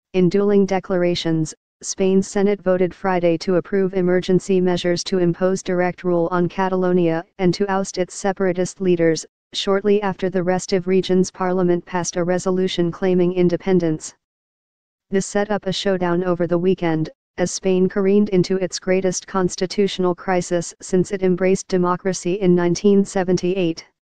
In dueling declarations, Spain's Senate voted Friday to approve emergency measures to impose direct rule on Catalonia and to oust its separatist leaders, shortly after the restive region's parliament passed a resolution claiming independence. This set up a showdown over the weekend, as Spain careened into its greatest constitutional crisis since it embraced democracy in 1978.